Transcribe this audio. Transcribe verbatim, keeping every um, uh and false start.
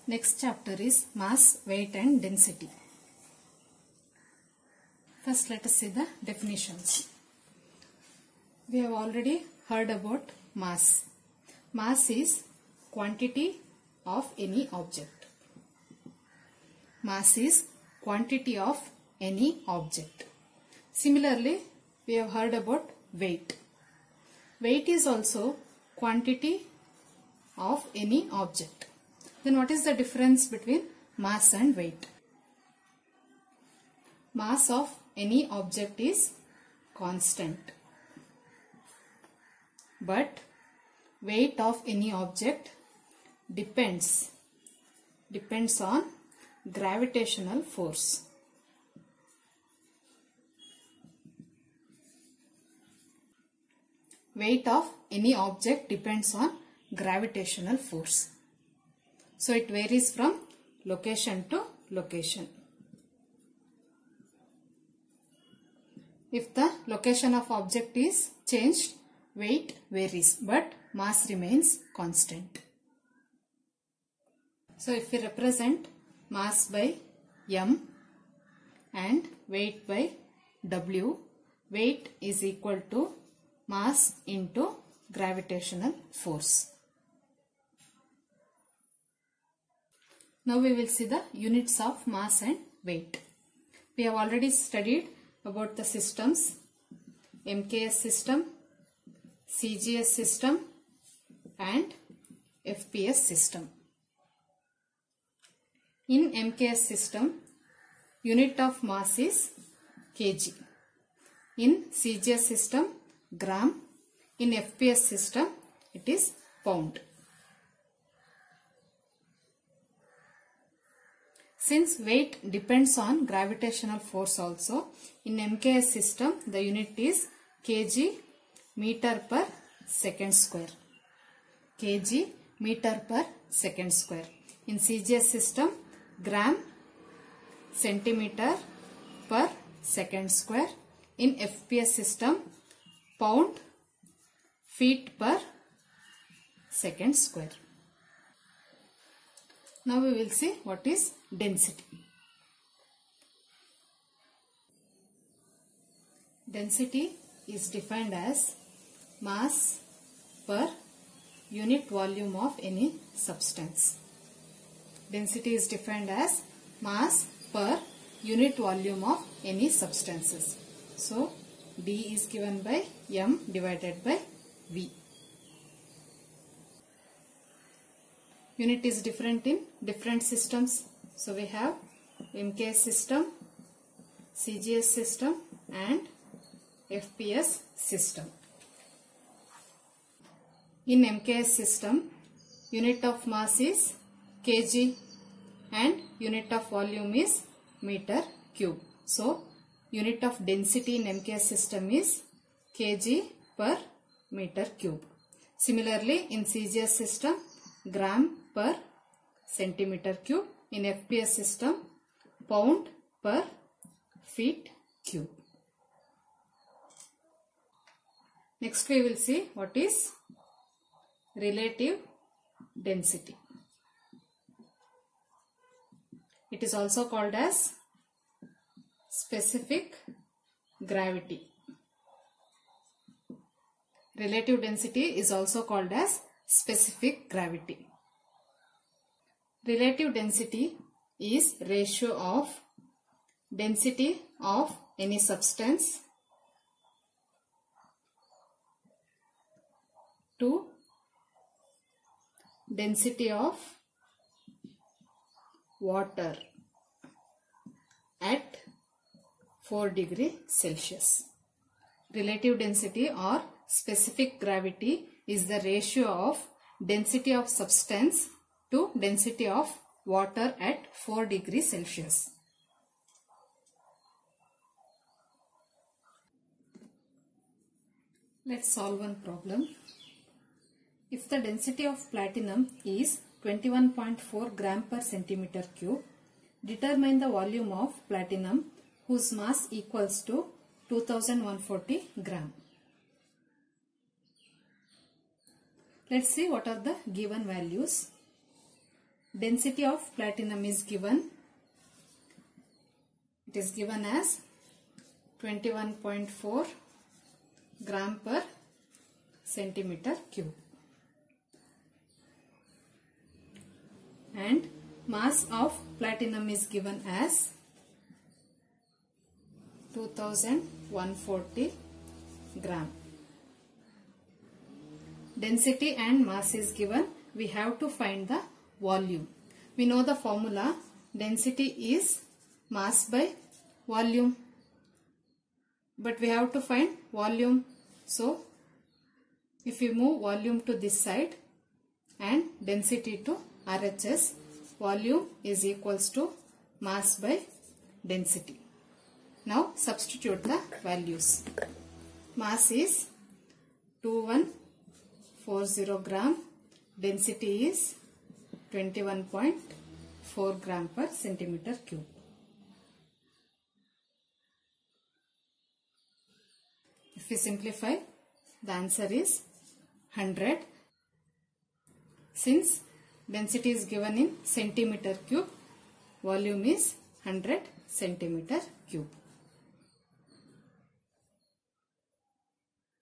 Next chapter is mass, weight and density. First let us see the definitions. We have already heard about mass. Mass is quantity of any object. Mass is quantity of any object. Similarly, we have heard about weight. Weight is also quantity of any object. Then what is the difference between mass and weight? Mass of any object is constant, but weight of any object depends depends on gravitational force. Weight of any object depends on gravitational force. So it varies from location to location. If the location of object is changed, weight varies, but mass remains constant. So if we represent mass by M and weight by W, weight is equal to mass into gravitational force. Now we will see the units of mass and weight. We have already studied about the systems, M K S system, C G S system and F P S system. In M K S system, unit of mass is kg. In C G S system, gram. In F P S system, it is pound. Since weight depends on gravitational force also, in M K S system, the unit is kg meter per second square. Kg meter per second square. In C G S system, gram centimeter per second square. In F P S system, pound feet per second square. Now we will see what is density. Density is defined as mass per unit volume of any substance. Density is defined as mass per unit volume of any substances. So D is given by M divided by V. Unit is different in different systems. So we have M K S system, C G S system and F P S system. In M K S system, unit of mass is kg and unit of volume is meter cube. So unit of density in M K S system is kg per meter cube. Similarly, in C G S system, gram per centimeter cube. In F P S system, pound per feet cube. Next we will see what is relative density. It is also called as specific gravity. Relative density is also called as specific gravity. Relative density is ratio of density of any substance to density of water at four degrees Celsius. Relative density or specific gravity is the ratio of density of substance to density of water at four degrees Celsius. Let's solve one problem. If the density of platinum is twenty-one point four gram per centimeter cube, determine the volume of platinum whose mass equals to two thousand one hundred forty gram. Let's see what are the given values. density of platinum is given. It is given as twenty-one point four gram per centimeter cube. And mass of platinum is given as two thousand one hundred forty gram. Density and mass is given. We have to find the volume. We know the formula. Density is mass by volume. But we have to find volume. So, if we move volume to this side and density to R H S, volume is equals to mass by density. Now, substitute the values. Mass is two thousand one hundred forty gram. Density is twenty-one point four gram per centimeter cube. If we simplify, the answer is one hundred. Since density is given in centimeter cube, volume is one hundred centimeter cube.